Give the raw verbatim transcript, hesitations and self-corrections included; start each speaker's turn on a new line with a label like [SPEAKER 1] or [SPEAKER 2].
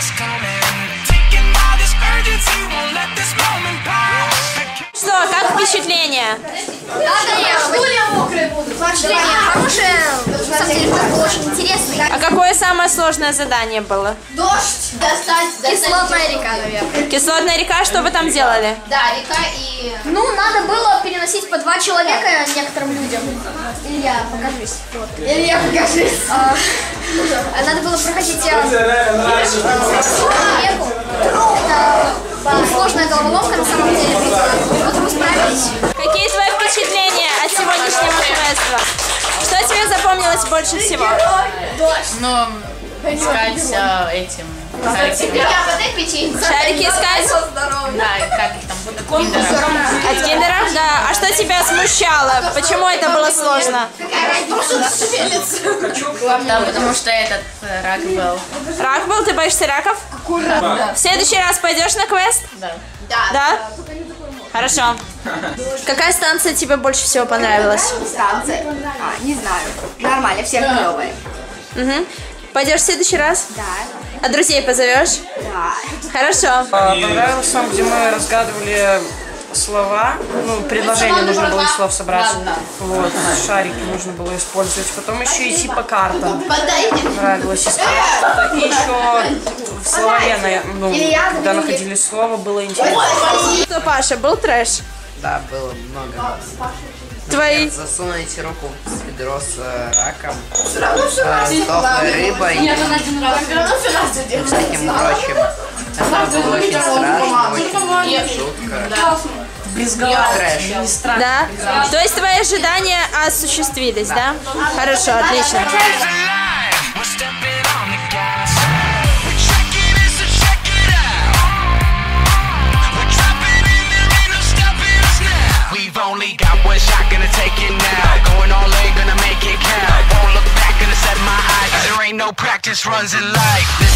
[SPEAKER 1] Что, как впечатление?
[SPEAKER 2] Впечатление хорошее, на самом деле было очень интересно.
[SPEAKER 1] А какое самое сложное задание было?
[SPEAKER 2] Дождь, достать, кислотная река, наверное.
[SPEAKER 1] Кислотная река, что вы там делали?
[SPEAKER 2] Да, река и... Ну, надо было переносить по два человека некоторым людям. Илья, покажись. Вот. Илья, покажись. А, надо было проходить а, реку. Это сложная головоломка на самом деле. Вот мы справились.
[SPEAKER 1] Какие твои впечатления от сегодняшнего квеста? Что тебе запомнилось больше всего?
[SPEAKER 3] Ну, искать э, этим шариками.
[SPEAKER 1] Шарики искать?
[SPEAKER 3] Да, как их там, от киндеров.
[SPEAKER 1] От киндеров, да. А что тебя смущало? Почему это было сложно?
[SPEAKER 3] Да, потому что этот э, рак был.
[SPEAKER 1] Рак был? Ты боишься раков?
[SPEAKER 3] Да.
[SPEAKER 1] В следующий раз пойдешь на квест?
[SPEAKER 3] Да.
[SPEAKER 1] Да? Хорошо. Какая станция тебе больше всего понравилась?
[SPEAKER 2] Станция? А, не знаю. Нормально, все клевые.
[SPEAKER 1] Угу. Пойдешь в следующий раз?
[SPEAKER 2] Да.
[SPEAKER 1] А друзей позовешь?
[SPEAKER 2] Да.
[SPEAKER 1] Хорошо.
[SPEAKER 4] Понравилось там, где мы разгадывали слова. Ну, предложение нужно было из слов собрать. Вот, шарики нужно было использовать. Потом еще идти по картам. Нравилось искать что-то. И еще в словаре, ну, когда находили слово, было интересно.
[SPEAKER 1] Что, Паша, был трэш?
[SPEAKER 5] Да, было много.
[SPEAKER 1] Твои?
[SPEAKER 5] Засунуть руку в ведро с э, раком, с дохлой рыбой и всяким прочим. Это было очень страшно, очень жутко. Трэш.
[SPEAKER 1] Да? То есть твои ожидания осуществились, да? Хорошо, отлично.
[SPEAKER 6] Only got one shot, gonna take it now. Going all in, gonna make it count. Won't look back, gonna set my eyes. There ain't no practice runs in life. This